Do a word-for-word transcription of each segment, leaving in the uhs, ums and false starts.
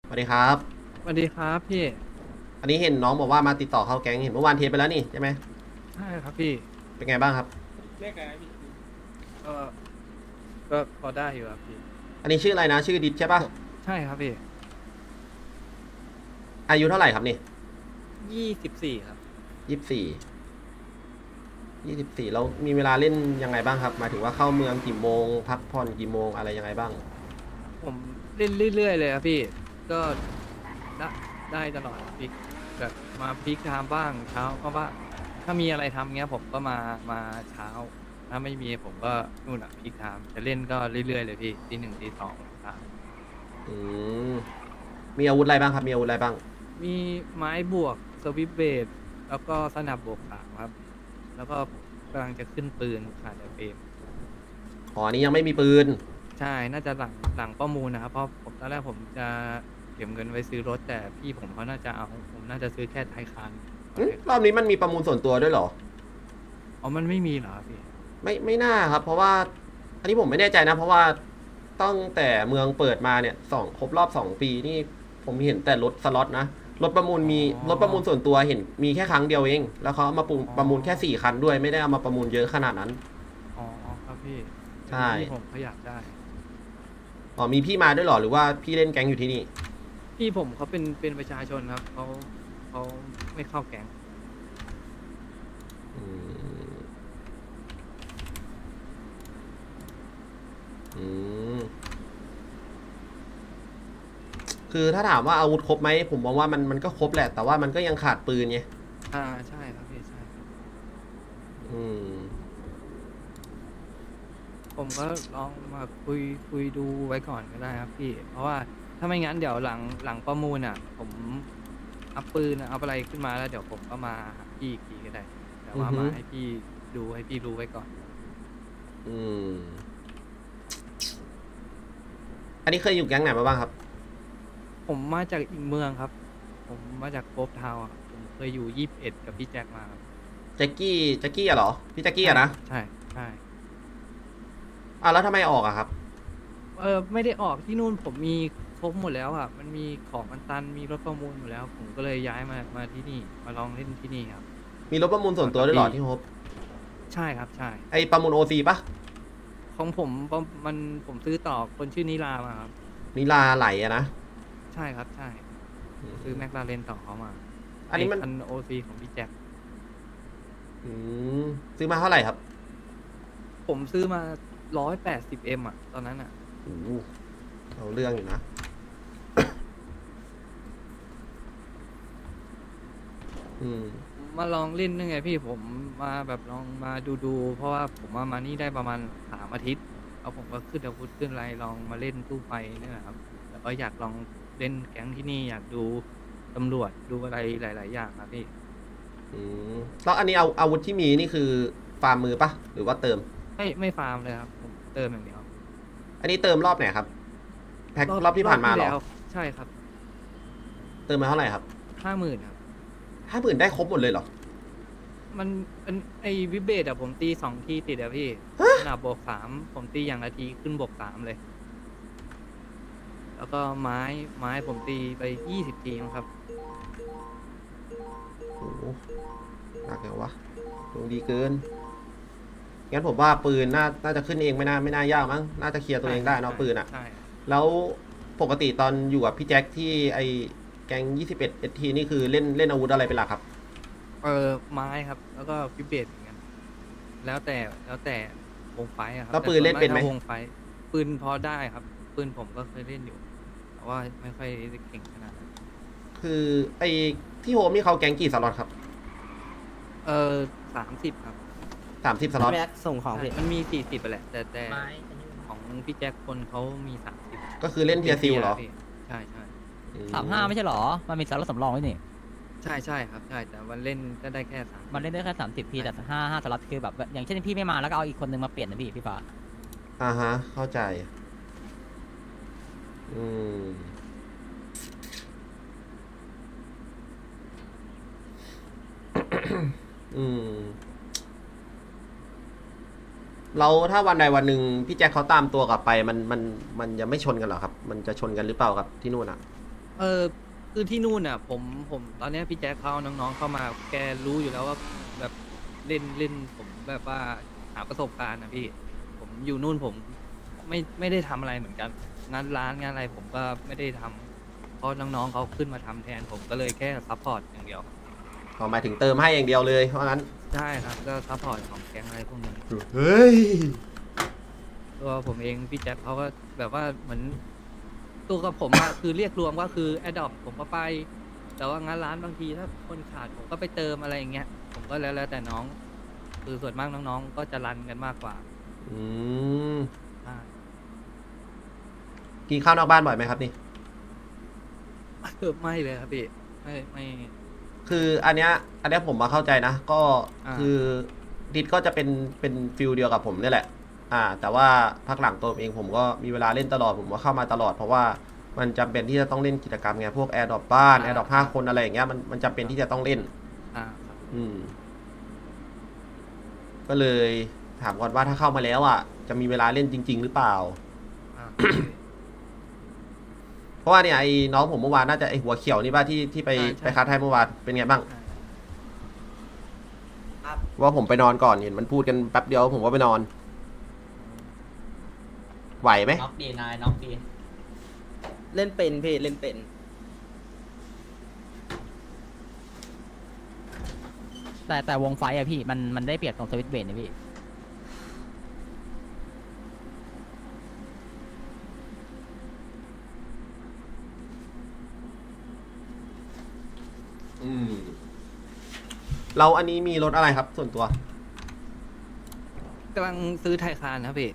สวัสดีครับสวัสดีครับพี่อันนี้เห็นน้องบอกว่ามาติดต่อเข้าแก๊งเห็นเมื่อวานเทสไปแล้วนี่ใช่ไหมใช่ครับพี่เป็นไงบ้างครับเรียกอะไรพี่ก็ก็พอได้อยู่ครับพี่อันนี้ชื่ออะไรนะชื่อดิดใช่ปะใช่ครับพี่อายุเท่าไหร่ครับนี่ยี่สิบสี่ครับยี่สิบสี่ยี่สิบสี่แล้วมีเวลาเล่นยังไงบ้างครับหมายถึงว่าเข้าเมืองกี่โมงพักผ่อนกี่โมงอะไรยังไงบ้างผมเล่นเรื่อยๆเลยครับพี่ก็ได้ได้ตลอดครับพี่แบบมาพีคไทม์บ้างเช้าก็ว่าถ้ามีอะไรทำเงี้ยผมก็มามาเช้าถ้าไม่มีผมก็นู่นอ่ะพีคไทม์จะเล่นก็เรื่อยๆเลยพี่ทีหนึ่งทีสองครับอืมมีอาวุธอะไรบ้างครับมีอาวุธอะไรบ้างมีไม้บวกสวิปเบดแล้วก็สนับบวกสามครับแล้วก็กำลังจะขึ้นปืนขาดแต่เฟรมอ๋ออันนี้ยังไม่มีปืนใช่ น่าจะหลังหลังประมูลนะครับ เพราะผมตอนแรกผมจะเก็บเงินไว้ซื้อรถแต่พี่ผมเขาน่าจะเอาผมน่าจะซื้อแค่ไทยคานอืมรอบนี้มันมีประมูลส่วนตัวด้วยเหรออ๋อมันไม่มีเหรอพี่ไม่ไม่น่าครับเพราะว่าอันนี้ผมไม่แน่ใจนะเพราะว่าตั้งแต่เมืองเปิดมาเนี่ยสองครบรอบสองปีนี่ผมเห็นแต่รถสล็อตนะรถประมูลอ๋อมีรถประมูลส่วนตัวเห็นมีแค่ครั้งเดียวเองแล้วเขาเอามาประอ๋อประมูลแค่สี่คันด้วยไม่ได้เอามาประมูลเยอะขนาดนั้นอ๋อครับพี่ใช่พี่ผมเขาอยากได้อ๋อมีพี่มาด้วยเหรอหรือว่าพี่เล่นแก๊งอยู่ที่นี่พี่ผมเขาเป็นเป็นประชาชนครับเขาเขาไม่เข้าแก๊งอืมอืมคือถ้าถามว่าอาวุธครบไหมผมมองว่ามันมันก็ครบแหละแต่ว่ามันก็ยังขาดปืนไงอ่าใช่ครับพี่ใช่ครับอืมผมก็ลองมาคุยคุยดูไว้ก่อนก็ได้ครับพี่เพราะว่าถ้าไม่งั้นเดี๋ยวหลังหลังประมูลอ่ะผมอัพปืนอัพอะไรขึ้นมาแล้วเดี๋ยวผมก็มาหาพี่อีกทีก็ได้ แต่ว่าอือฮึมาให้พี่ดูให้พี่รู้ไว้ก่อนอืมอันนี้เคยอยู่แก๊งไหนมาบ้างครับผมมาจากอีกเมืองครับผมมาจากโคฟทาวน์อะครับผมเคยอยู่ยี่สิบเอ็ดกับพี่แจ็คมาครับแจ็คกี้แจ็คกี้อะเหรอพี่แจ็คกี้ใช่อะนะครับใช่ใช่อ่ะแล้วทำไมออกอะครับเออไม่ได้ออกที่นู่นผมมีครบหมดแล้วอ่ะมันมีของมันตันมีรถประมูลหมดแล้วผมก็เลยย้ายมามาที่นี่มาลองเล่นที่นี่ครับมีรถประมูลส่วนตัวด้วยเหรก่อนกับพี่อที่โฮปใช่ครับใช่ไอประมูลโอซีปะของผมประมันผมซื้อต่อคนชื่อนิลามาครับนิลาไหลอะนะใช่ครับใช่ผมซื้อแมคลาเรนต่อเขามาไออันนี้มันคันโอซีของพี่แจ็คอืมซื้อมาเท่าไหร่ครับผมซื้อมาร้อยแปดสิบเอ็มอ่ะตอนนั้นอ่ะโอ้โหเอาเรื่องอยู่นะอืมมาลองเล่นยังไงพี่ผมมาแบบลองมาดูดูเพราะว่าผมมามานี่ได้ประมาณสามอาทิตย์แล้วผมก็ขึ้นอาวุธขึ้นอะไรลองมาเล่นตู้ไฟนี่แหละครับแล้วก็อยากลองเล่นแก๊งที่นี่อยากดูตำรวจดูอะไรหลาย ๆ อย่างครับพี่อืมแล้วอันนี้เอาอาวุธที่มีนี่คือฟาร์มมือปะหรือว่าเติมไม่ไม่ฟาร์มเลยครับผมเติมอย่างเดียวอันนี้เติมรอบไหนครับแพ็ครอบรอบที่รอผ่านมาเหรอบที่แล้วใช่ครับเติมมาเท่าไหร่ครับห้าหมื่นครับห้าหมื่นได้ครบหมดเลยเหรอมันเป็นไอ้วิเบตอะผมตีสองทีติดอะพี่ขนาดบวกสามผมตีอย่างละทีขึ้นบวกสามเลย แล้วก็ไม้ไม้ผมตีไปยี่สิบทีมั้งครับโอ้โหหนักเลยวะดวงดีเกินงั้นผมว่าปืนน่าน่าจะขึ้นเองไม่น่าไม่น่ายากมั้งน่าจะเคลียร์ตัวใช่เองได้เนาะครับใช่ปืนอะใช่แล้วปกติตอนอยู่กับพี่แจ็คที่ไอแก๊งยี่สิบเอ็ดเอทีนี่คือเล่นเล่นอาวุธอะไรเป็นหลักครับเออไม้ครับแล้วก็พิเบตเหมือนกันแล้วแต่แล้วแต่วงไฟอะครับแล้วปืนแต่ส่วนมากเล่นเป็นไหมถ้าวงไฟปืนพอได้ครับปืนผมก็เคยเล่นอยู่แต่ว่าไม่ค่อยได้เก่งขนาดนั้นคือไอที่โฮมนี่เขาแก๊งกี่สล็อตครับเออสามสิบครับสามสิบสล็อตแม็กส่งของใช่พี่มันมีสี่สิบไปแหละแต่แต่ไม้ของพี่แจ็คคนเขามีสามสิบก็คือเล่นเทียซิลเหรอใช่ใช่อืสามห้าไม่ใช่หรอมันมีสารบสำรองด้วยนี่ใช่ใช่ครับใช่แต่วันเล่นก็ได้แค่สามมันเล่นได้แค่สามสิบพี่แต่ห้าห้าสล็อตคือแบบอย่างเช่นพี่ไม่มาแล้วก็เอาอีกคนนึงมาเปลี่ยนนะพี่พี่ฟ้าอ่าฮะเข้าใจอืมอืมเราถ้าวันใดวันหนึ่งพี่แจ็คเขาตามตัวกลับไปมันมันมันจะไม่ชนกันเหรอครับมันจะชนกันหรือเปล่ากับที่นู่นอ่ะเออคือที่นู่นอ่ะ ผมผมตอนเนี้ยพี่แจ็คเขาเอาน้องๆเข้ามาแกรู้อยู่แล้วว่าแบบเล่นเล่นผมแบบว่าหาประสบการณ์นะพี่ ผมอยู่นู่นผมไม่ไม่ได้ทำอะไรเหมือนกัน งานร้านงานอะไรผมก็ไม่ได้ทำเพราะน้องๆเขาขึ้นมาทำแทนผมก็เลยแค่ซัพพอร์ตอย่างเดียวขอหมายถึงเติมให้อย่างเดียวเลยเพราะงั้นใช่ครับก็ซัพพอร์ตของแก๊งอะไรพวกนี้เฮ้ยตัวผมเองพี่แจ็คเขาก็แบบว่าเหมือนตัวกับผมอะ คือเรียกรวมก็คือแอดดอปผมก็ไป แต่ว่างานร้านบางทีถ้าคนขาดผมก็ไปเติมอะไรอย่างเงี้ยผมก็แล้วแล้วแต่น้อง คือส่วนมากน้องๆ ก็จะรันกันมากกว่าอืมใช่กินข้าวนอกบ้านบ่อยไหมครับนี่เออไม่เลยครับพี่ไม่ไม่คืออันเนี้ยอันเนี้ยผมมาเข้าใจนะ ก็อ่าคือดิดก็จะเป็นเป็นฟิลเดียวกับผมนี่แหละ อ่า แต่ว่าพักหลังตัวผมเองผมก็มีเวลาเล่นตลอดผมก็เข้ามาตลอด เพราะว่ามันจำเป็นที่จะต้องเล่นกิจกรรมไงพวกแอร์ดรอปบ้านแอร์ดรอปห้าคนอะไรอย่างเงี้ยมันมันจำเป็นที่จะต้องเล่นอ่าครับอืม ก็เลยถามก่อนว่าถ้าเข้ามาแล้วอ่ะ จะมีเวลาเล่นจริง ๆ หรือเปล่าอ่าเพราะว่าเนี่ยไอ้น้องผมเมื่อวานน่าจะไอ้หัวเขียวนี่ป่ะที่ที่ไปใช่ใช่ไปคัดไทยเมื่อวานเป็นไงบ้างใช่ว่าผมไปนอนก่อนเห็นมันพูดกันแป๊บเดียวผมก็ไปนอน ไหวไหมน็อกดีนายน็อกดีเล่นเป็นพี่เล่นเป็นแต่แต่วงไฟอะพี่มันมันได้เปรียบตรงสวิตช์เบรดนะพี่อืม เราอันนี้มีรถอะไรครับ ส่วนตัวกำลังซื้อไทยคานครับพี่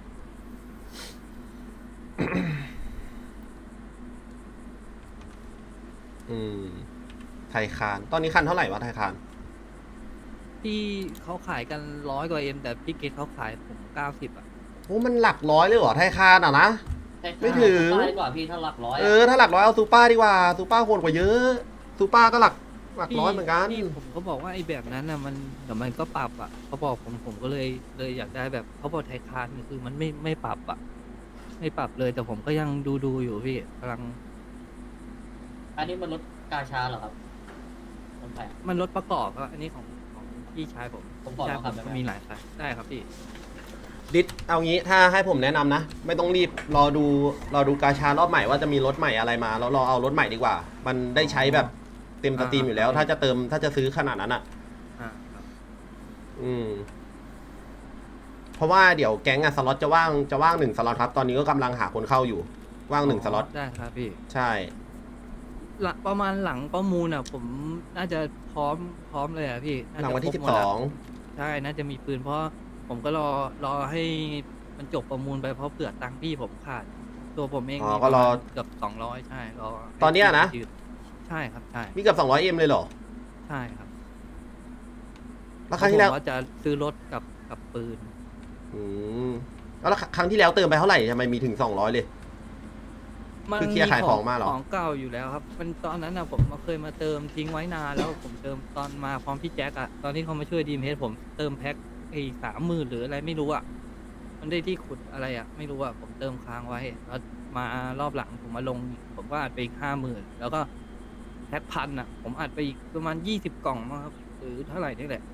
อืม ไทยคาน ตอนนี้คันเท่าไหร่วะไทยคานที่เขาขายกันร้อยกว่าเอ็มแต่พี่เกตเขาขายผมเก้าสิบอ่ะโอ้มันหลักร้อยเลยเหรอไทยคานอ่ะนะ ไม่ถึงดีกว่าพี่ถ้าหลักร้อยเออถ้าหลักร้อยเอาซูเปอร์ดีกว่าซูเปอร์โหดกว่าเยอะซูเปอร์ก็หลักหลักร้อยเหมือนกันพี่ผมก็บอกว่าไอ้แบบนั้นน่ะมันเดี๋ยวมันก็ปรับอ่ะเขาบอกผมผมก็เลยเลยอยากได้แบบเขาบอกไทยคานนี่คือมันไม่ไม่ปรับอ่ะ ไม่ปรับเลยแต่ผมก็ยังดูดูอยู่พี่กำลังอันนี้มันรถกาชาเหรอครับคนแปลกมันรถประกอบครับอันนี้ของของพี่ชายผมผมขอพี่ชายลองผขัมบได้ไหมมีหลายคันได้ครับพี่ดิดเอางี้ถ้าให้ผมแนะนำนะ ไม่ต้องรีบรอดูรอดูกาชารอบใหม่ว่าจะมีรถใหม่อะไรมาแล้วรอเอารถใหม่ดีกว่า มันได้ใช้แบบเต็มสตรีมอยู่แล้ว ถ้าจะเติมถ้าจะซื้อขนาดนั้นอ่ะอ่าครับอืม เพราะว่าเดี๋ยวแก๊งอะสล็อตจะว่างจะว่างหนึ่งสล็อตครับ ตอนนี้ก็กำลังหาคนเข้าอยู่ ว่างหนึ่งสล็อตได้ครับพี่ใช่หลังประมาณหลังประมูลอ่ะ ผมน่าจะพร้อมพร้อมเลยอ่ะพี่าหจะลังวันที่ครสิบหมสดออะงใช่น่าจะมีปืนเพราะผมก็รอรอให้มันจบประมูลไปเพราะเผื่อตังค์พี่ผมขาด ตัวผมเองอ๋อมีก็รอประมาณเกือบสองร้อยใช่รอให้ตอนเนี้ยนะพี่ยืใช่ครับใช่มีเกือบสองร้อยเอ็มเลยเหรอใช่ครับแล้วครั้งที่แล้วผมว่าจะซื้อรถกับกับปืนอืมแล้วครั้งที่แล้วเติมไปเท่าไหร่ทำไมมีถึงสองร้อยเลยมันคือเคลียร์ขายของมาเหรอของเก่าอยู่แล้วครับมันตอนนั้นอ่ะผมมาเคยมาเติมทิ้งไว้นานแล้วผมเติมตอนมาพร้อมพี่แจ็คอ่ะตอนที่เขามาช่วยดีมเฮดผมเติมแพ็คไอ้สามหมื่นหรืออะไรไม่รู้อ่ะมันได้ที่ขุดอะไรอ่ะไม่รู้อ่ะผมเติมค้างไว้แล้วมารอบหลังผมมาลง ผมก็อัดไปอีกห้าหมื่นแล้วก็แพ็คพันอ่ะ ผมอัดไปอีกประมาณยี่สิบกล่องมั้งครับหรือเท่าไหร่นี่แหละ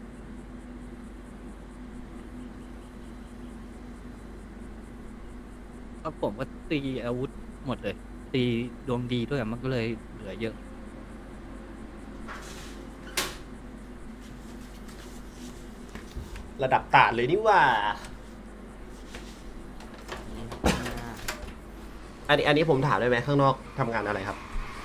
แล้วผมก็ตีอาวุธหมดเลย ตีดวงดีด้วยมันก็เลยเหลือเยอะระดับตาดเลยนี่ว่า อันนี้อันนี้ผมถามได้ไหมข้างนอกทำงานอะไรครับ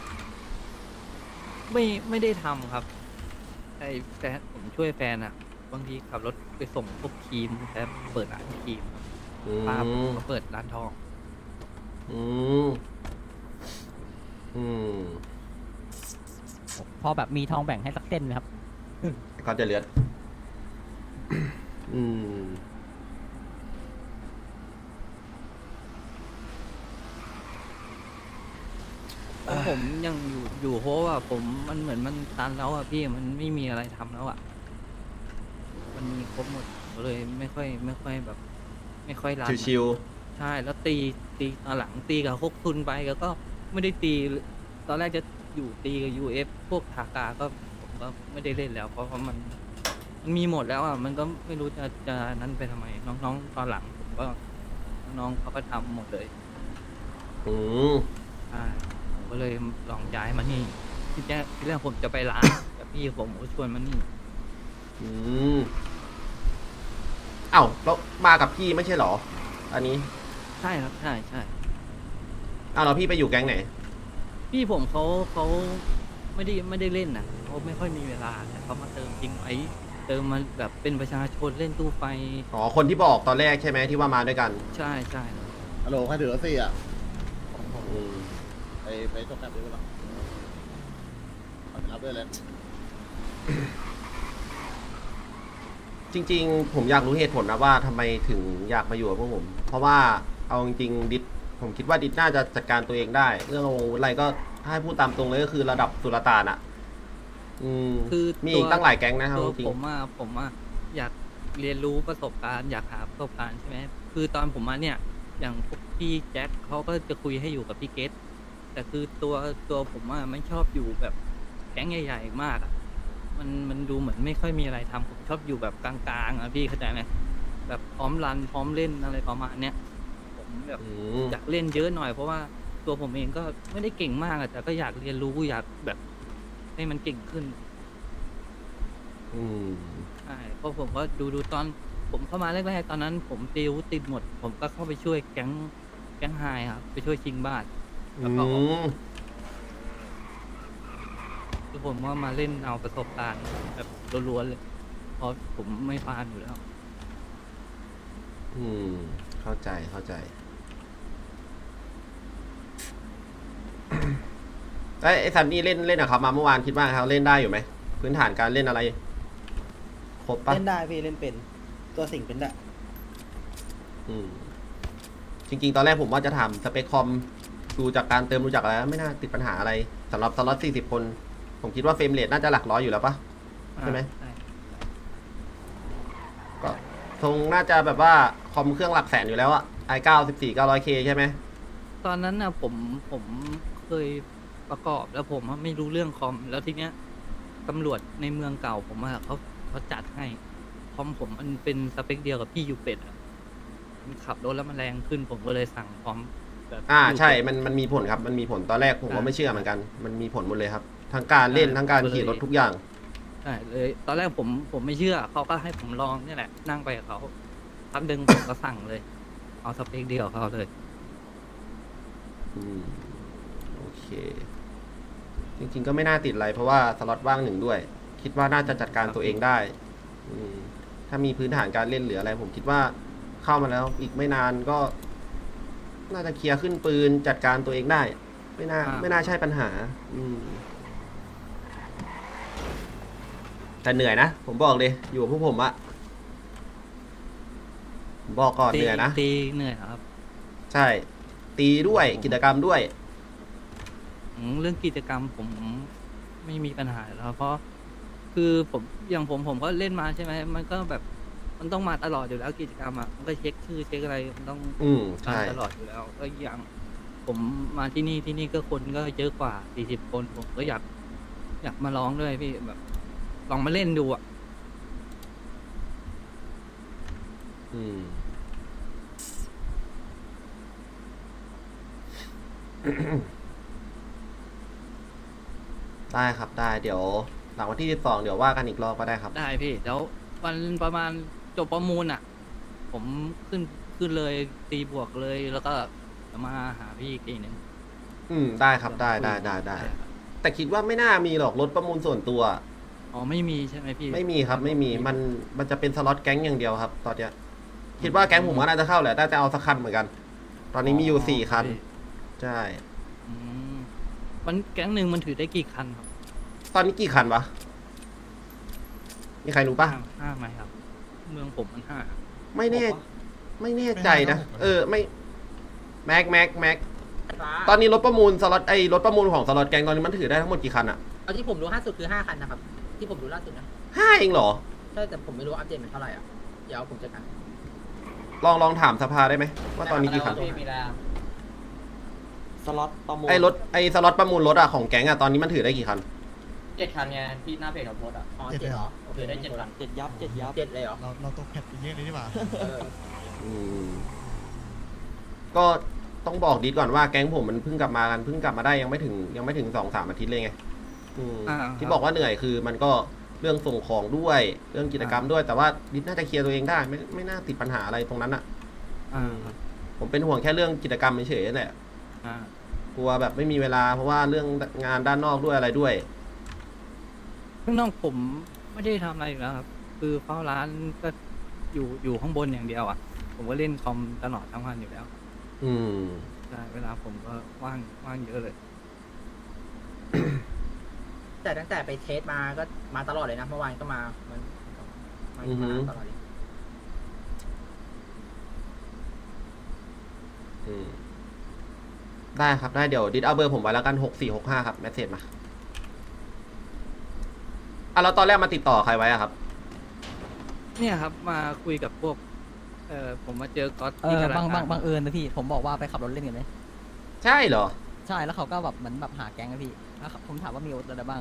ไม่ไม่ได้ทำครับไอ้แฟนผมช่วยแฟนอ่ะ บางทีขับรถไปส่งพวกครีมแฟนเปิดร้านครีมครับอืป้าผมมก็เปิดร้านทองอืม อืมพอแบบมีทองแบ่งให้สักเส้นไหมครับก็จะเลือด อืมแล้วผมยังอยู่อยู่เพราะว่าผมมันเหมือนมันตันแล้วอ่ะพี่มันไม่มีอะไรทำแล้วอ่ะ มันมีครบหมดผมเลยไม่ค่อย ไม่ค่อยแบบ ไม่ค่อยรันอะชิวใช่แล้วตีตีตอนหลังตีกับพวกทุนไปแล้วก็ไม่ได้ตีตอนแรกจะอยู่ตีกับ ยู เอฟ พวกทากาก็ผมก็ไม่ได้เล่นแล้ว เพราะว่ามันมันมีหมดแล้วอ่ะมันก็ไม่รู้จะจะนั้นไปทำไมน้องๆตอนหลังผมก็น้องๆเขาก็ทำหมดเลยอืมใช่ผมก็เลยลองย้ายมานี่ที่แรกที่แรกผมจะไปร้าน แต่พี่ผมก็ชวนมานี่อืมเอ้าแล้วมากับพี่ไม่ใช่เหรอ อันนี้ใช่ครับใช่ใช่เอ้าแล้วพี่ไปอยู่แก๊งไหนพี่ผมเขาเขาไม่ได้ไม่ได้เล่นนะเขาไม่ค่อยมีเวลาแต่เขามาเติมจริงไว้เติมมาแบบเป็นประชาชนเล่นตู้ไฟอ๋อ คนที่บอกตอนแรกใช่ไหมที่ว่ามาด้วยกันใช่ใช่ครับฮัลโหลใครถือรถสี่อ่ะอืมไปไปจบแบบนี้ไปหรอรับด้วยเลยจริงๆ ผมอยากรู้เหตุผลนะว่าทำไมถึงอยากมาอยู่กับพวกผม เพราะว่าเอาจริงๆดิดผมคิดว่าดิดน่าจะจัดการตัวเองได้ เรื่องวงอะไรก็ถ้าให้พูดตามตรงเลยก็คือระดับสุลต่านอ่ะ อืมคือมีอีกตั้งหลายแก๊งนะครับตัวจริงผมอะผมอะอยากเรียนรู้ประสบการณ์อยากหาประสบการณ์ใช่ไหมคือตอนผมมาเนี่ย อย่างพวกพี่แจ็คเขาก็จะคุยให้อยู่กับพี่เกตแต่คือตัวตัวผมอะไม่ชอบอยู่แบบแก๊งใหญ่ๆมากอะมันมันดูเหมือนไม่ค่อยมีอะไรทำผมชอบอยู่แบบกลางๆอะพี่เข้าใจไหมแบบพร้อมรันพร้อมเล่นอะไรประมาณเนี้ยผมแบบอืมอยากเล่นเยอะหน่อยเพราะว่าตัวผมเองก็ไม่ได้เก่งมากอะแต่ก็อยากเรียนรู้อยากแบบให้มันเก่งขึ้นอืมใช่เพราะผมก็ดูดูตอนผมเข้ามาแรกๆตอนนั้น ผมติวติดหมด ผมก็เข้าไปช่วยแก๊งแก๊งไฮครับไปช่วยชิงบ้าน แล้วก็อืมคือผมว่ามาเล่นเอาประสบการณ์แบบล้วนๆเลยเพราะผมไม่ฟาร์มอยู่แล้วอืม เข้าใจเข้าใจ ไอ้ไอ้ซันนี่เล่นเล่นอะครับมาเมื่อวานคิดว่าเขาเล่นได้อยู่ไหมพื้นฐานการเล่นอะไร ครบปะเล่นได้พี่เล่นเป็น ตัวสิงเป็นได้อืม จริงๆ ตอนแรกผมว่าจะถามสเปคคอมดูจากการเติมดูจากอะไรไม่น่าติดปัญหาอะไรสำหรับสล็อตสี่สิบคน ผมคิดว่าเฟรมเรทน่าจะหลักร้อยอยู่แล้วปะ ใช่ไหมใช่ก็ทรงน่าจะแบบว่าคอมเครื่องหลักแสนอยู่แล้วอะ ไอ เก้า สิบสี่ เก้าร้อยเค ใช่ไหมตอนนั้นนะผมผมเคยประกอบแล้วผมอะไม่รู้เรื่องคอม แล้วทีเนี้ยตำรวจในเมืองเก่าผมอะเขาเขาจัดให้คอมผมมันเป็นสเปคเดียวกับพี่ยูเป็ดอะมันขับรถแล้วมันแรงขึ้นผมก็เลยสั่งคอมแบบอ่ายูเป็ดใช่ มันมันมีผลครับ มันมีผลตอนแรกผมก็อ่าไม่เชื่อเหมือนกัน มันมีผลหมดเลยครับ ทั้งการเล่นอ่าทั้งการก็เลยขี่รถทุกอย่างใช่เลย ตอนแรกผมผมไม่เชื่อเขาก็ให้ผมลองนี่แหละ นั่งไปกับเขาพักดึงผมก็สั่งเลย เอาสเปคเดียวกับเขาเลยอืม โอเค จริงๆ ก็ไม่น่าติดอะไร เพราะว่าสล็อตว่างหนึ่งด้วย คิดว่าน่าจะจัดการตัวเองได้ อืม ถ้ามีพื้นฐานการเล่นเหลืออะไร ผมคิดว่าเข้ามาแล้ว อีกไม่นานก็ น่าจะเคลียร์ขึ้นปืนจัดการตัวเองได้ ไม่น่าอ่าไม่น่าใช่ปัญหา อืม แต่เหนื่อยนะ ผมบอกเลย อยู่กับพวกผมอะผมบอกก่อนตีเหนื่อยนะตีเหนื่อยครับใช่ ตีด้วยกิจกรรมด้วยอืมเรื่องกิจกรรมผมไม่มีปัญหาแล้วเพราะคือผมอย่างผมผมก็เล่นมาใช่ไหมมันก็แบบมันต้องมาตลอดอยู่แล้วกิจกรรมอ่ะมันก็เช็คชื่อเช็คอะไรมันต้องอืมมาใช่ตลอดอยู่แล้ว ก็อย่างผมมาที่นี่ที่นี่ก็คนก็เยอะกว่าสี่สิบคนผมก็อยาก อยากมาลองด้วยพี่แบบลองมาเล่นดูอ่ะอืม ได้ครับได้เดี๋ยว หลังวันที่สิบสองเดี๋ยวว่ากันอีกรอบก็ได้ครับได้พี่แล้ววันประมาณจบประมูลอ่ะ ผมขึ้นขึ้นเลยตีบวกเลย แล้วก็จะมาหาพี่อีกทีหนึ่งอืมได้ครับได้ได้ได้ได้ครับแต่คิดว่าไม่น่ามีหรอกรถประมูลส่วนตัวอ๋อไม่มีใช่ไหมพี่ไม่มีครับ ไม่มีมันมันจะเป็นสล็อตแก๊งอย่างเดียวครับ ตอนเนี้ยคิดว่าแก๊งผมก็น่าจะเข้าแหละน่าจะเอาสักคันเหมือนกัน ตอนนี้มีอยู่สี่คัน ใช่อืมมันแก๊งหนึ่งมันถือได้กี่คันครับตอนนี้กี่คันวะมีใครรู้ปะห้าห้าไหมครับ เมืองผมมันห้าไม่แน่ ไม่แน่ใจนะเออไม่แม็กแม็กแม็กตอนนี้รถประมูลสล็อตไอ้รถประมูลของสล็อตแก๊งตอนนี้มันถือได้ทั้งหมดกี่คันอะเอาที่ผมรู้ล่าสุดคือห้าคันนะครับ ที่ผมรู้ล่าสุดนะห้าเองเหรอใช่แต่ผมไม่รู้อัปเดตมันเท่าไหร่อ่ะ เดี๋ยวผมจะกันลองลองถามสภาได้ไหมว่าตอนนี้กี่คันพี่มีแล้วสล็อตประมูลไอ้รถไอ้สล็อตประมูลรถอะของแก๊งอะตอนนี้มันถือได้กี่คันเจ็ดคันไงที่หน้าเพจของโพสต์อ่ะอ๋อเจ็ดเลยเหรอโอเคถือได้เจ็ดคันเจ็ดยับเจ็ดยับเจ็ดเลยเหรอเราเราตกแพทอย่างเงี้ยเลยดีกว่าเอออืมก็ต้องบอกดีก่อนว่าแก๊งผมมันเพิ่งกลับมากันเพิ่งกลับมาได้ยังไม่ถึงยังไม่ถึงสองสามอาทิตย์เลยไงอืมอ่าที่บอกว่าเหนื่อยคือมันก็เรื่องส่งของด้วยเรื่องกิจกรรมด้วยแต่ว่าดิสน่าจะเคลียร์ตัวเองได้ไม่ไม่น่าติดปัญหาอะไรตรงนั้นอะอ่าผมเป็นห่วงแค่เรื่องกิจกรรมเฉยๆแหละอ่ากลัวแบบไม่มีเวลาเพราะว่าเรื่องงานด้านนอกด้วยอะไรด้วยข้างนอกผมไม่ได้ทำอะไรอยู่แล้วครับ คือเฝ้าร้านก็อยู่อยู่ข้างบนอย่างเดียวอ่ะ ผมก็เล่นคอมตลอดทั้งวันอยู่แล้วอืมใช่เวลาผมก็ว่างว่างเยอะเลยแต่ตั้งแต่ไปเทสมาก็มาตลอดเลยนะเมื่อวานก็มามันมาอือฮึมาตลอดเลยอืมได้ครับได้เดี๋ยวดิสเอาเบอร์ผมไว้แล้วกันหกสี่หกห้าครับแมสเซจมาอ่ะแล้วตอนแรกมาติดต่อใครไว้อะครับเนี่ยครับมาคุยกับพวก เออผมมาเจอก๊อตเอที่อธนาบางคาบาร งบางเอิญนะพี่ผมบอกว่าไปขับรถเล่นกันไหมใช่เหรอใช่แล้วเขาก็แบบเหมือนแบบหาแก๊งนะพี่แล้วผมถามว่ามีอะไรบ้าง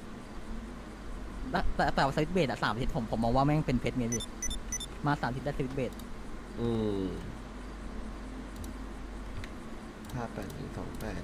แล้วแต่แต่ว่าสวิตช์เบสอะสามอาทิตย์ผมผมมองว่าแม่งเป็นเพชรไงพี่มาสามอาทิตย์ได้สวิตช์เบสอืมห้าแปดหนึ่งสองแปด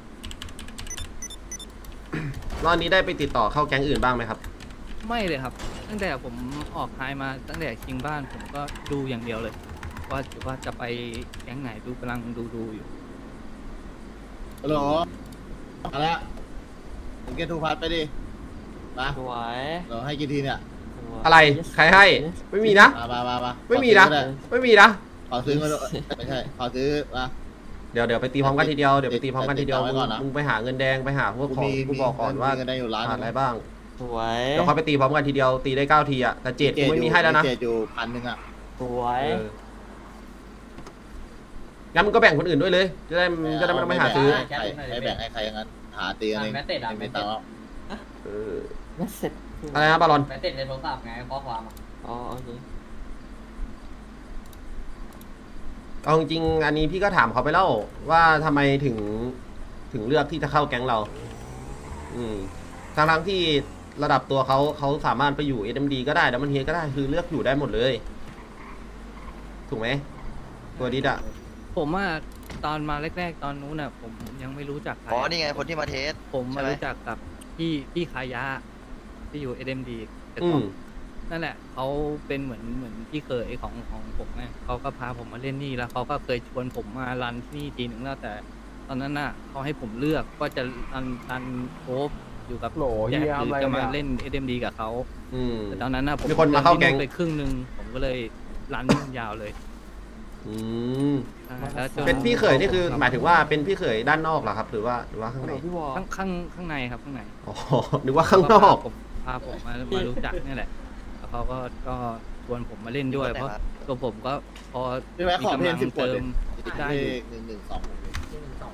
รอบนี้ได้ไปติดต่อเข้าแก๊งอื่นบ้างไหมครับไม่เลยครับ ตั้งแต่ผมออกไฮมาตั้งแต่ชิงบ้านผมก็ดูอย่างเดียวเลย ว่าว่าจะไปแก๊งไหนดูกำลังดูดูอยู่ฮัลโหลมาแล้วถึงเกตทูพัทไปดิมาสวยเราให้กี่ทีเนี่ยสวยอะไรใครให้ ไม่มีนะมามามามาไม่มีนะขอซื้อก็ได้ไม่มีนะขอซื้อมาด้วยไม่ใช่ขอซื้อมาเดี๋ยวเดี๋ยวไปตีพร้อมกันทีเดียวเดี๋ยวไปตีพร้อมกันทีเดียวติดต่อไว้มึงก่อนนะมึงไปหาเงินแดงไปหาพวกของมีกูบอกก่อนว่ามีเงินได้อยู่ล้านขาดอะไรบ้างสวยเดี๋ยวเขาไปตีพร้อมกันทีเดียวตีได้เก้าทีอะแต่เจ็ดกูไม่มีให้แล้วนะเจ็ดอยู่พันหนึ่งอ่ะสวยเอองั้นมึงก็แบ่งคนอื่นด้วยเลย จะได้จะได้ไม่ต้องไปหาซื้อใครให้แบ่งให้ใครอย่างนั้น หาตีกันเองแมสเซจอะไม่ตังค์แล้วเออไม่เสร็จอะไรนะบาลอนแมสเซจในโทรศัพท์ไงข้อความอะอ๋อโอเคเอาจริงๆอันนี้พี่ก็ถามเขาไปแล้วว่าทำไมถึงถึงเลือกที่จะเข้าแก๊งเรา อืมทั้งทั้งๆที่ระดับตัวเขาเขาสามารถไปอยู่ เอส เอ็ม ดี ก็ได้ดัมเบิลเฮดก็ได้คือเลือกอยู่ได้หมดเลย ถูกไหมตัวดิดอะผมว่าตอนมาแรก ๆ ตอนนู้นน่ะ ผมยังไม่รู้จักใครอ๋อ นี่ไงคนที่มาเทสผมมาใช่ไหมรู้จักกับพี่พี่คายะที่อยู่ เอ เอ็ม ดี แต่อืก่อนมนั่นแหละเขาเป็นเหมือนเหมือนพี่เคยของของผมไงเขาก็พาผมมาเล่นนี่แล้วเขาก็เคยชวนผมมารันที่นี่ทีหนึ่งแล้วแต่ ตอนนั้นน่ะเขาให้ผมเลือกว่าจะรันรันโคฟอยู่กับแจ็คหรือจะมาเล่น เอ เอ็ม ดี กับเขาอืมแต่ตอนนั้นน่ะผมมีคนมาเข้าแก๊งไปครึ่งหนึ่งผมก็เลยรันยาวเลยอืมใช่แล้วจเป็นพี่เขยนี่คือ หมายถึงว่าเป็นพี่เขยด้านนอกเหรอครับ หรือว่าหรือว่าข้างในพี่วอข้างข้างข้างในครับข้างในอ๋อนึกว่าข้างนอกผมพาผมมามารู้จักนี่แหละแล้วเขาก็ก็ชวนผมมาเล่นด้วย เพราะตัวผมก็พอพี่แม่มีขอเพลกำลังงสิบขวดเติเลยม ได้เลอยู่ขหนึ่งหนึ่งสองหกหนึ่งสอง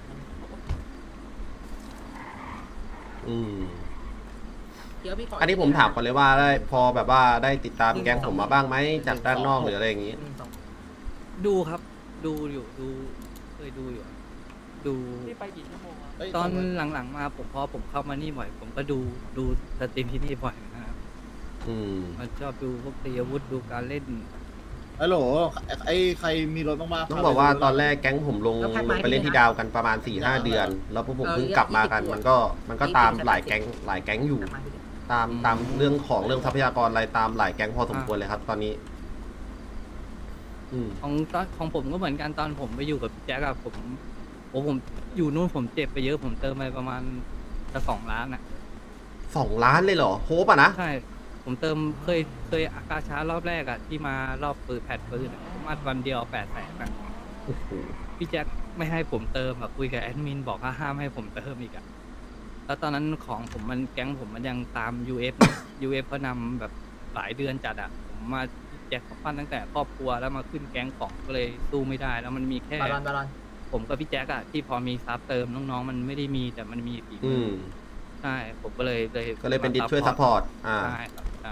อืมเดี๋ยวพี่ขอันนี้ผมถามก่อนเลยว่าได้พอแบบว่าได้ติดตามแก๊งผมมาบ้างไหมจากด้านนอกหรืออะไรอย่างนี้หนึ่งสองดูครับ ดูอยู่ดูเคยดูอยู่ ดูพี่ไปกี่ชั่วโมงอะเฮ้ยตอนหลังๆมาผมพอผมเข้ามานี่บ่อย ผมก็ดูดูสตรีมที่นี่บ่อยนะครับอืมมันชอบดูพวกตีอาวุธดูการเล่นฮัลโหลไอ้ใครมีรถบ้างบ้างต้องบอกว่าตอนแรกแก๊งผมลงลงไปเล่นที่ดาวกันประมาณสี่ห้าเดือน แล้วพวกผมเพิ่งกลับมากัน มันก็มันก็ตามหลายแก๊งหลายแก๊งอยู่กลับมาพี่เดี๋ยวตามตามเรื่องของเรื่องทรัพยากรอะไรตามหลายแก๊งพอสมควรเลยครับ ตอนนี้ อืมของตอนของผมก็เหมือนกันตอนผมไปอยู่กับพี่แจ๊กอะผมโอ้ผมอยู่นู่นผมเจ็บไปเยอะผมเติมไปประมาณจะสองล้านอะสองล้านเลยเหรอโฮปอ่ะนะใช่ ผมเติมเคยเคยอากาช้ารอบแรกอะที่มารอบปืนแพดปืนอะผมอัดวันเดียวแปดแสนอะโอ้โหพี่แจ็คไม่ให้ผมเติมอะคุยกับแอดมินบอกว่าห้ามให้ผมเติมอีกอะแล้วตอนนั้นของผมมันแก๊งผมมันยังตาม ยู เอฟ ยู เอฟ ก็นำแบบหลายเดือนจัดอะผมมาพี่แจ็คเขาปั้นตั้งแต่ครอบครัวแล้วมาขึ้นแก๊งของก็เลยสู้ไม่ได้ แล้วมันมีแค่บาลอนบาลอนผมกับพี่แจ็คอะที่พอมีซับเติมน้องๆมันไม่ได้มีแต่มันมีฝีอืมือมใช่ผมก็เลยเลยก็เลยเป็นดิสช่วยซัพพอร์ตอ่าใช่ครับใช่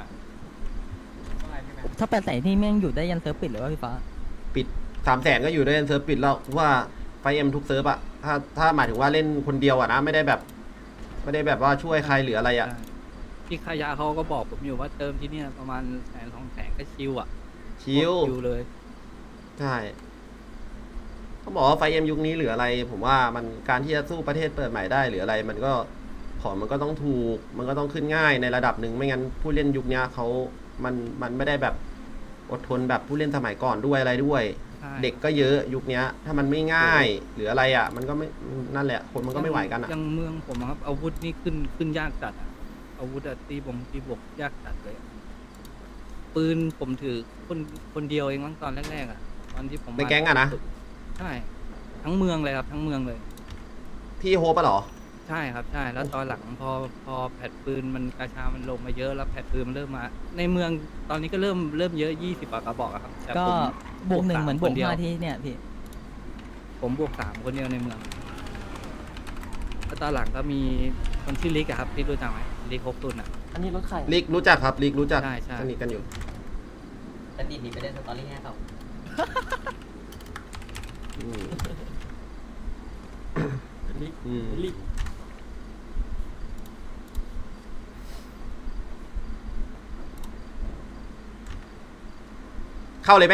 ถ้าแปดแสนนี่แม่งอยู่ได้ยันเซิร์ฟปิดหรือว่าพี่ฟ้าปิดสามแสนก็อยู่ได้เซิร์ฟปิดแล้วว่าไฟเอ็มทุกเซิร์ฟอะถ้าถ้าหมายถึงว่าเล่นคนเดียวอะนะไม่ได้แบบ ไม่ได้แบบว่าช่วยใครหรืออะไรอะใช่พี่ขายาเขาก็บอกผมอยู่ว่าเติมที่เนี่ยประมาณแสนสองแสนก็ชิวอ่ะชิวชิวเลยใช่เขาบอกว่าไฟเอ็มยุคนี้หรืออะไร ผมว่ามันการที่จะสู้ประเทศเปิดใหม่ได้หรืออะไร มันก็ของมันก็ต้องถูก มันก็ต้องขึ้นง่ายในระดับหนึ่งไม่งั้นผู้เล่นยุคนี้เขามันมันไม่ได้แบบอดทนแบบผู้เล่นสมัยก่อนด้วยอะไรด้วยใช่เด็กก็เยอะยุคนี้ถ้ามันไม่ง่าย หรืออะไรอ่ะ มันก็ไม่นั่นแหละ คนมันก็ไม่ไหวกันอ่ะยังเมืองผมอะครับอาวุธนี่ขึ้นขึ้นยากจัดอะอาวุธอะตีบงตีบวกยากจัดเลยอะปืนผมถือคนคนเดียวเองมั้งตอนแรกๆอ่ะตอนที่ผมมาในแก๊งอะนะใช่ ทั้งเมืองเลยครับทั้งเมืองเลยพี่โฮปอะเหรอใช่ครับใช่แล้วตอนหลังพอพอแผดปืนมันกระชามันลงมาเยอะแล้วแผดปืนมันเริ่มมา ในเมืองตอนนี้ก็เริ่มเริ่มเยอะยี่สิบกระบอกอะครับแต่ก็ผมบวกหนึ่งสาเหมือนบควกเดียวห้าที่เนี่ยพี่ผมบวกสามคนเดียวในเมืองแล้วตอนหลังก็มีคนชื่อลิกอะครับที่รู้จักไหมลิกฮกตุนอะอันนี้รถใครลีกรู้จักครับลีกรู้จักใช่ใช่สนิทกันอยู่แต่ดีดหนีไปเล่นสตอรี่ให้เขาอืมลิกอืมลิกเข้าเลยไหม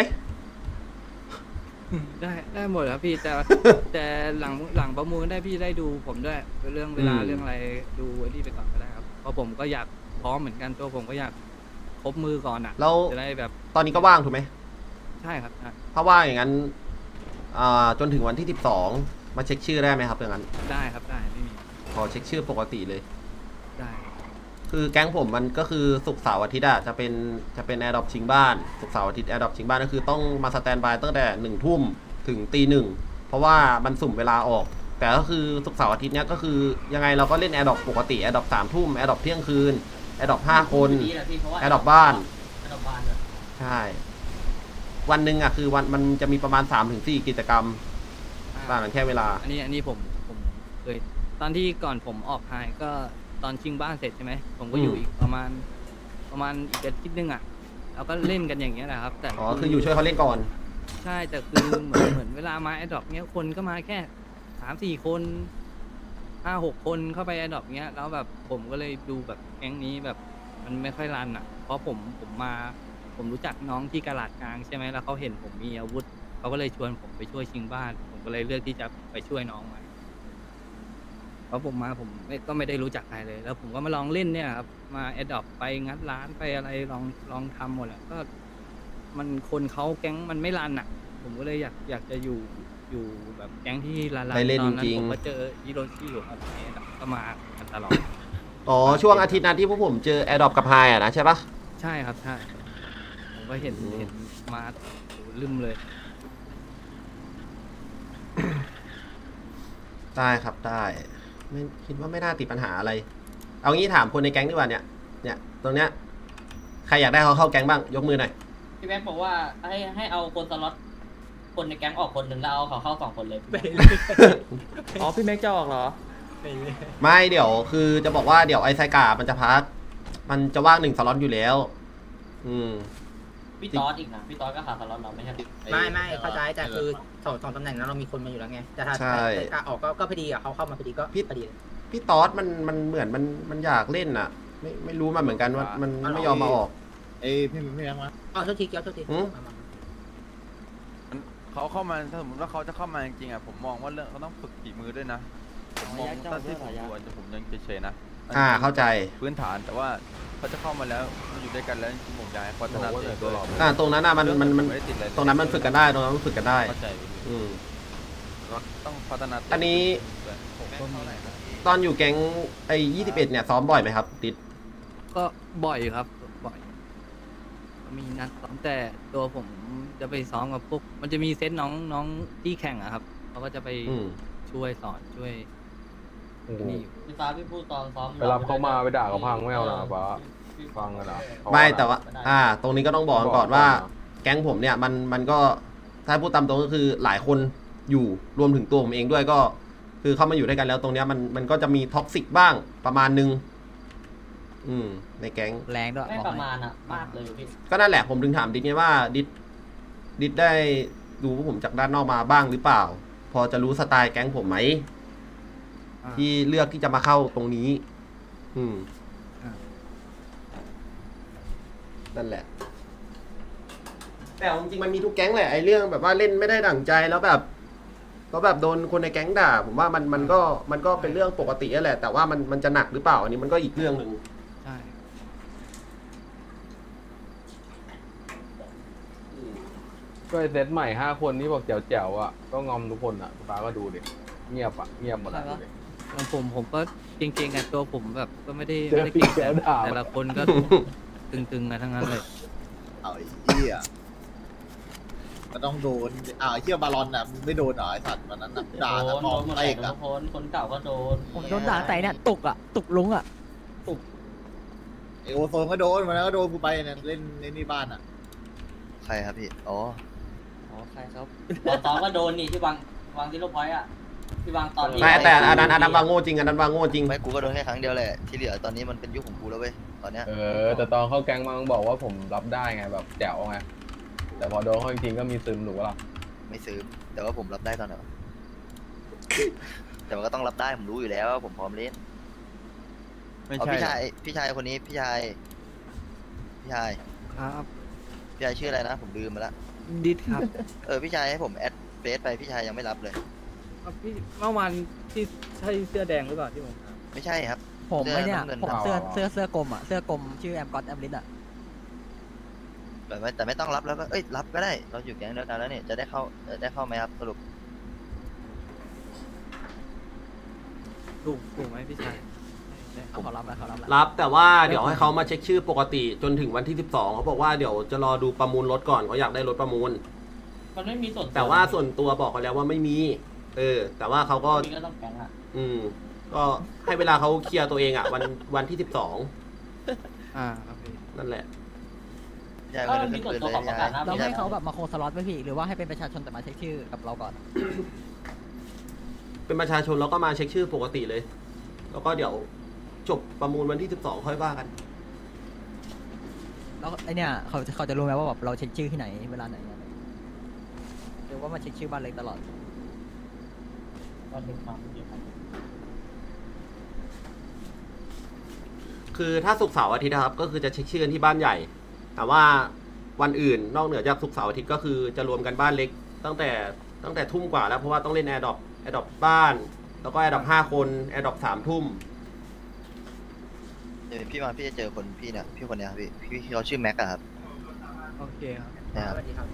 ได้ได้หมดครับพี่แต่ แต่หลังหลังประมูลได้พี่ได้ดูผมด้วยเรื่องเวลาอืมเรื่องอะไรดูไอ้นี่ไปก่อนก็ได้ครับเพราะผมก็อยากพร้อมเหมือนกันตัวผมก็อยากครบมือก่อนอ่ะแล้วจะได้แบบตอนนี้ก็ว่างถูกไหมใช่ครับใช่ถ้าว่างอย่างนั้นอ่าจนถึงวันที่สิบสองมาเช็คชื่อได้ไหมครับอย่างนั้นได้ครับได้ไม่มีขอเช็คชื่อปกติเลยได้คือแก๊งผมมันก็คือศุกร์เสาร์อาทิตย์อะจะเป็นจะเป็นแอร์ดรอปชิงบ้านศุกร์เสาร์อาทิตย์แอร์ดรอปชิงบ้านก็คือต้องมาสแตนบายตั้งแต่หนึ่งทุ่มถึงตีหนึ่งเพราะว่ามันสุ่มเวลาออก แต่ก็คือศุกร์เสาร์อาทิตย์เนี้ยก็คือยังไงเราก็เล่นแอร์ดรอปปกติแอร์ดรอปสามทุ่มแอร์ดรอปเที่ยงคืนแอร์ดรอปห้าคนดีแหละพี่เพราะว่าแอร์ดรอปบ้านแอร์ดรอปบ้านเนี่ยใช่ วันหนึ่งอะคือวันมันจะมีประมาณสามถึงสี่กิจกรรมต่างกันแค่เวลาอันนี้อันนี้ผมผมเคยตอนที่ก่อนผมออกไฮก็ตอนชิงบ้านเสร็จใช่ไหมผมก็อยู่อืมอีกประมาณประมาณอีกอาทิตย์นึงอ่ะเราก็เล่นกันอย่างเงี้ยแหละครับ แต่อ๋อคืออยู่ช่วยเขาเล่นก่อนใช่แต่คือเหมือนเหมือนเวลามาแอดดอปเงี้ยคนก็มาแค่สามสี่คนห้าหกคนเข้าไปแอดดอปเงี้ยแล้วแบบผมก็เลยดูแบบแก๊งนี้แบบมันไม่ค่อยรันอ่ะ เพราะผมผมมาผมรู้จักน้องที่กะลาดกลางใช่ไหมแล้วเขาเห็นผมมีอาวุธเขาก็เลยชวนผมไปช่วยชิงบ้าน ผมก็เลยเลือกที่จะไปช่วยน้องมาเพราะผมมาผมไม่ก็ไม่ได้รู้จักใครเลย แล้วผมก็มาลองเล่นเนี่ยครับมาแอดดอปไปงัดร้านไปอะไรลองลองทำหมดแหละก็มันคนเขาแก๊งมันไม่รันอ่ะ ผมก็เลยอยากอยากจะอยู่อยู่แบบแก๊งที่รันๆได้เล่นตอนนั้จรินงผมก็เจอฮิโรชิอยู่ครับแอดดอปก็มากันตลอดอ๋อช่วงอาทิตย์นั้นที่พวกผมเจอแอร์ดรอปกับไฮอะนะใช่ปะใช่ครับใช่ผมก็เห็นอืมเห็นมาโอ้โหลืมเลยได้ครับได้ไม่คิดว่าไม่น่าติดปัญหาอะไร เอางี้ถามคนในแก๊งดีกว่าเนี่ย เนี่ย ตรงเนี้ยใครอยากได้เขาเข้าแก๊งบ้างยกมือหน่อยพี่แม็กบอกว่าให้ให้เอาคนสล็อตคนในแก๊งออกคนหนึ่งแล้วเอาเขาเข้าสองคนเลยพี่แม็กอ๋อ พี่แม็กจะออกเหรอไม่เดี๋ยวคือจะบอกว่าเดี๋ยวไอไซกามันจะพัก มันจะว่างหนึ่งสล็อตอยู่แล้ว อืมพี่ตอสอีกนะพี่ตอสก็ขาดสล็อตเราไม่ใช่เหรอไม่ไม่เข้าใจแต่คือสองสองตำแหน่งนั้นเรามีคนมาอยู่แล้วไงแต่ถ้าใช่แต่การออกก็ก็พอดีอ่ะเขาเข้ามาพอดีก็พี่พอดีเลยพี่ตอสมันมันเหมือนมันมันอยากเล่นอ่ะ ไม่ไม่รู้มันเหมือนกันว่ามันไม่ยอมมาออกเอ้ยพี่พี่ยังมาอ๋อโทษทีเกียวโทษทีหืมมามาเขาเข้ามาถ้าสมมติว่าเขาจะเข้ามาจริงๆอ่ะผมมองว่าเรื่องเขาต้องฝึกฝีมือด้วยนะผมมองยักษ์เจ้าตอนที่ผมด้วยเหรอดูอาจจะผมยังเฉยๆนะอ่าเข้าใจพื้นฐานแต่ว่าเขาจะเข้ามาแล้วมาอยู่ด้วยกันแล้วจริงๆผมอยากให้พัฒนาตัวเองด้วยอ่าตรงนั้นอ่ะมันมันมันไได้ติดอะไรเลยตรงนั้นมันฝึกกันได้ตรงนั้นมันฝึกกันได้เข้าใจอืมต้องพัฒนาตัวอันนี้ด้วยตอนอยู่แก๊งไอยี่สิบเอ็ดเนี่ยซ้อมบ่อยไหมครับ ติดก็บ่อยครับบ่อยมีนัดซ้อมแต่ตัวผมจะไปซ้อมกับพวกมันจะมีเซตน้องน้องที่แข่งอะครับเขาก็จะไปอืมช่วยสอนช่วยนี่อยู่พี่ฟ้าพี่พูดตอนซ้อมไปรับเขามาไปด่าเขาพังไม่เอานะฟ้า ฟังกันนะไม่แต่ว่า อ่า ตรงนี้ก็ต้องบอกกันก่อนว่า แก๊งผมเนี่ยมันมันก็ถ้าพูดตามตรงก็คือหลายคนอยู่รวมถึงตัวผมเองด้วยก็ คือเข้ามาอยู่ด้วยกันแล้วตรงเนี้ยมันมันก็จะมีท็อกซิกบ้างประมาณนึง อืม ในแก๊งแรงด้วยไม่บอกประให้มาณอ่ะมากเลยพี่ก็นั่นแหละผมถึงถามดิดไงว่าดิดดิดได้ดูพวกผมจากด้านนอกมาบ้างหรือเปล่า พออจะรู้สไตล์แก๊งผมไหมอ่าที่เลือกที่จะมาเข้าตรงนี้ อืมอ่านั่นแหละ แต่เอาจริงๆมันมีทุกแก๊งแหละไอ้เรื่องแบบว่าเล่นไม่ได้ดั่งใจแล้วแบบก็แบบโดนคนในแก๊งด่า ผมว่ามันมันก็มันก็เป็นเรื่องปกตินั่นแหละ แต่ว่ามันมันจะหนักหรือเปล่าอันนี้มันก็อีกเรื่องหนึ่งใช่ก็ไอ้เซตใหม่ห้าคนที่บอกแจ๋วๆอ่ะก็งอมทุกคนอ่ะฟ้าก็ดูดิเงียบอ่ะเงียบหมดอ่ะดูดิของผมผมก็เก่งๆกันตัวผมแบบก็ไม่ได้เจอไม่ได้ปีเก่งแล้วด่าแต่ละคนก็ ตึงๆกันทั้งนั้นเลยเอาไอ้เหี้ยก็ต้องโดนอ่าไอ้เหี้ยบาลอนน่ะมึงไม่โดนเหรอไอ้สัตว์วันนั้นน่ะด่าโดแต่นพอโดนหมดไอ้เลยเอกโดนอะทุกคนคนเก่าก็โดนผมโดนด่าแต่เนี่ยตุกอ่ะตุกลุงอ่ะไอโอโซนก็โดนวันนั้นก็โดนกูไปเนี่ยเล่นในนี่บ้านอ่ะใครครับพี่ อ๋ออ๋อใครครับตอนซ้อมก็โดนนี่ที่วางวางที่ลูกพอยต์อะที่วางตอนนี้แต่แต่อันนั้นอันนั้นวางโง่จริงอันนั้นวางโง่จริงไม่กูก็โดนแค่ครั้งเดียวแหละ ที่เหลือตอนนี้มันเป็นยุคของกูแล้วเว้ย ตอนเนี้ยเออ แต่ตอนเข้าแก๊งมามึงบอกว่าผมรับได้ไงแบบแจ๋วไงแต่พอโดนเขาจริงๆก็มีซึมหนูล่ะไม่ซื้อ แต่ว่าผมรับได้ตอนไหนวะ แต่ว่าก็ต้องรับได้ผมรู้อยู่แล้วว่าผมพร้อมเล่นไม่เอาใช่พี่ชาย พี่ชายคนนี้ พี่ชาย พี่ชายครับพี่ชายชื่ออะไรนะ ผมลืมไปละดิดครับเออ พี่ชายให้ผมแอดเฟซไปพี่ชายยังไม่รับเลยเอาพี่เมื่อวานที่ใช่เสื้อแดงหรือเปล่าที่ผมถามไม่ใช่ครับผมไม่เนี่ยเสื้อน้ำเงินผมเสื้อเสื้อเสื้อกลมอ่ะเสื้อกลมชื่อแอมก็อตแอมลิสอ่ะแต่ไม่แต่ไม่ต้องรับแล้วก็ เอ้ย รับก็ได้ เราอยู่แก๊งเดียวกันแล้วเนี่ย จะได้เข้าเอ่อได้เข้าไหมครับสรุปถูกถูกไหมพี่ชายเอาเขารับแล้วเขารับแล้วรับแต่ว่าเดี๋ยวให้เขามาเช็คชื่อปกติจนถึงวันที่สิบสองเขาบอกว่าเดี๋ยวจะรอดูประมูลรถก่อนเขาอยากได้รถประมูลมันไม่มีส่วนแต่ว่าส่วนตัวบอกเขาแล้วว่าไม่มี เออ แต่ว่าเขาก็มีก็ต้องแก๊งอะอืม ก็ให้เวลาเขาเคลียร์ตัวเองอ่ะ วันวันที่สิบสองอ่าครับพี่นั่นแหละพี่ชายถ้าไม่มันได้มีขึ้นส่วนปืนตัวเลยของประพี่ชายกาศนะเราให้เขาแบบมาโคสล็อตไว้พี่หรือว่าให้เป็นประชาชนแต่มาเช็คชื่อกับเราก่อนเป็นประชาชนแล้วก็มาเช็คชื่อปกติเลย แล้วก็เดี๋ยวจบประมูลวันที่สิบสองค่อยว่ากันแล้วไอเนี่ยเขาจะเขาจะรู้ไหมว่าแบบเราเช็คชื่อที่ไหนเวลาไหนอะไรหรือว่ามาเช็คชื่อบ้านเล็กตลอดตอนหนึ่งมาเดียวกันคือถ้าศุกร์เสาร์อาทิตย์นะครับ ก็คือจะเช็คชื่อกันที่บ้านใหญ่ แต่ว่าวันอื่นนอกเหนือจากศุกร์เสาร์อาทิตย์ก็คือจะรวมกันบ้านเล็ก ตั้งแต่ตั้งแต่ทุ่มกว่าแล้วเพราะว่าต้องเล่นแอร์ดรอปแอร์ดรอปบ้าน แล้วก็แอร์ดรอปห้าคนแอร์ดรอปสามทุ่มเดี๋ยวพี่มาพี่จะเจอคนพี่เนี่ย พี่คนเนี้ยครับพี่ พี่เขาชื่อแม็กอะครับโอเคครับนะครับสวัสดีครับ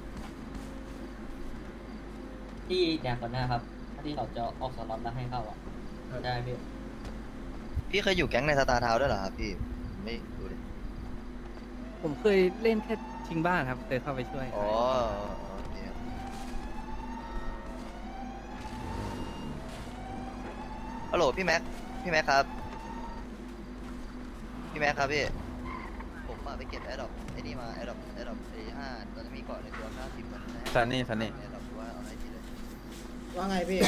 ที่แดงก่อนหน้าครับถ้าที่เขาจะออกสล็อตแล้วให้เข้าอ่ะได้พี่พี่เคยอยู่แก๊งในสตาร์ทาวน์ด้วยเหรอครับพี่ผมไม่ดูดิผมเคยเล่นแค่ชิงบ้านครับเคยเข้าไปช่วยอ๋อโอเคครับฮัลโหลพี่แม็ก พี่แม็กครับ พี่แม็กครับพี่ ผมมาไปเก็บแอร์ดรอปไอ้นี่มาแอร์ดรอปแอร์ดรอปไอ้ห้าตอนนี้มีเกาะในตัวห้าสิบคนนะซันนี่ซันนี่แอร์ดรอปว่าเอาให้พี่เลยว่าไงพี่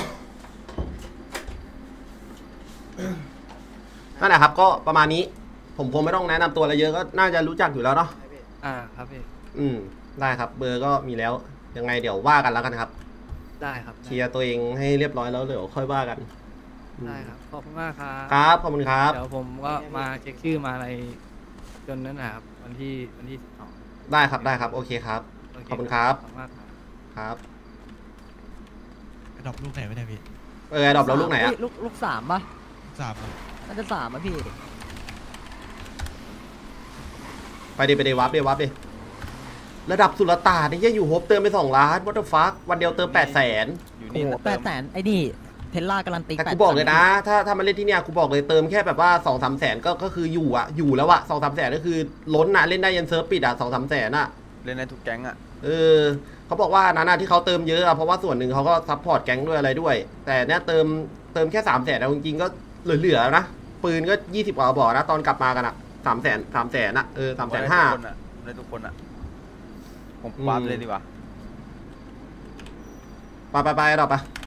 นั่นแหละครับก็ประมาณนี้ ผมคงไม่ต้องแนะนำตัวอะไรเยอะก็น่าจะรู้จักอยู่แล้วเนาะอ่าครับพี่อืม ได้ครับ เบอร์ก็มีแล้ว ยังไงเดี๋ยวว่ากันแล้วกันครับได้ครับเคลียร์ตัวเองให้เรียบร้อยแล้วเดี๋ยวค่อยว่ากันอืมได้ครับขอบคุณมากครับครับ ขอบคุณครับเดี๋ยวผมก็มาเช็คชื่อมาอะไรจนนั้นนะครับวันที่วันที่สิบสองได้ครับ ได้ครับ โอเคครับโเขอบคุณครับขอบคุณมากครับครับดอกลูกไหนไม่ได้พี่เออดรอปแล้วลูกไหนอะเอ้ยลูกลูกสามป่ะสามครับน่าจะสามป่ะพี่ไปดิไปดิวับดิวับดิระดับสุลต่านนี่ยังอยู่โฮปเติมไปสองล้านวัตถุฟักวันเดียวเติมแปดแสนอยู่โอ้นี่โหแต่แปเติดมแสนไอ้นี่เทสลาการันตีแต่แปดกูบอกเลยนะ ถ้าถ้ามาเล่นที่เนี่ยกูบอกเลยเติมแค่แบบว่าสองสามแสนก็ก็คืออยู่อะอยู่แล้วอะสองสามแสนก็คือล้นอะเล่นได้ยันเซิร์ฟปิดอะสองสามแสนอะเล่นในทุกแก๊งอ่ะเออเขาบอกว่านั้นอะที่เขาเติมเยอะอะเพราะว่าส่วนหนึ่งเขาก็ซัพพอร์ตแก๊งด้วยอะไรด้วย แต่เนี่ยเติมเติมแค่สามแสนจริงๆก็เหลือๆนะปืนก็ยี่สิบกว่าบอกนะตอนกลับมากันอะสามแสนสามแสนอะเออสามแสนห้าได้ทุกคนอ่ะ ผมอืมวาร์ปเลยดีกว่าไปไปไปเราไป